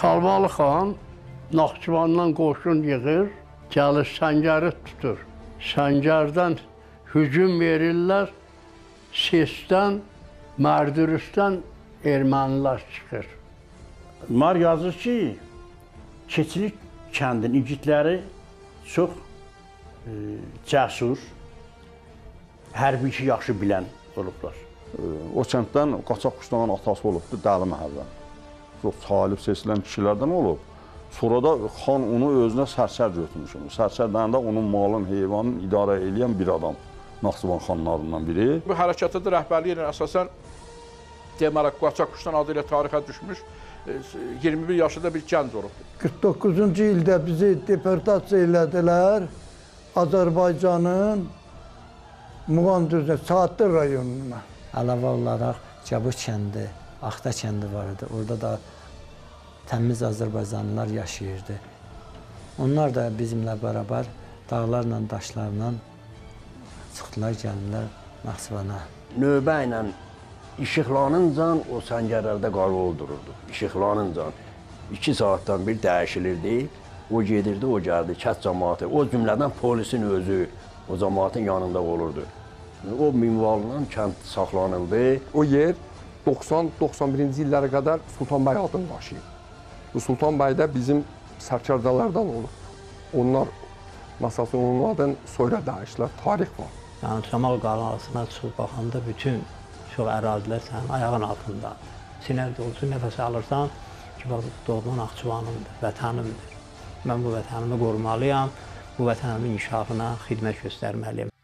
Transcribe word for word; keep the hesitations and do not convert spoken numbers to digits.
Xalvalı xan Naxçıvandan qoşun yığır, gəlir Səngəri tutur. Səngərdən hücum verirlər, Sesdən, Mərdürüstdən ermənilər çıxır. Mar yazır ki, Keçilik kəndin igidləri çox e, cəsur, hərbi işi yaxşı bilən olublar. O kənddən qaçaq quşların atası olubdur, Dəli Məhəvvən. Çox talib seçilən kişilərdən olub. Sonra da xan onu özünə sərsər götürmüşüm. Sərsər də onun malın, heyvanın idarə edən bir adam. Naxçıvan xanlarından biri. Bu hərəkatı da rəhbərliyi ilə əsasən deməli qaçaq quşdan adı ilə tarixə düşmüş iyirmi bir yaşında bir gənc olubdur. qırx doqquzuncu ildə bizi deportasiya elədilər Azərbaycanın Muğan düzünə, Saatlı rayonuna. Əlavə olaraq Cəbut kəndi, Axta kəndi var idi. Orada da təmiz Azərbaycanlılar yaşayırdı. Onlar da bizimlə bərabər dağlarla, daşlarla çıxdılar, gəldilər Naxçıvana. Növbə ilə işıqlanıncan o səngərlərdə qarı dururdu. İşıqlanıncan iki saatdan bir dəyişilirdi. O gedirdi, o gəldi, kənd cəmaatı. O cümlədən polisin özü o cəmaatın yanında olurdu. O minvalından kənd saxlanıldı. O yer doxsan doxsan birinci illərə qədər Sultanbəy adını daşıyıb. Bu Sultanbəy də bizim sərkərdələrdən olub. Onlar, məsələn, onun adını sonra dəyişdilər, tarix var. Yəni, Camal qalasına çıxıb baxanda bütün çox ərazilər sənin ayağın altında. Sinər dolusu nəfəs alırsan ki, doğma Naxçıvanımdır, vətənimdir. Mən bu vətənimi qorumalıyam, bu vətənimin inkişafına xidmət göstərməliyim.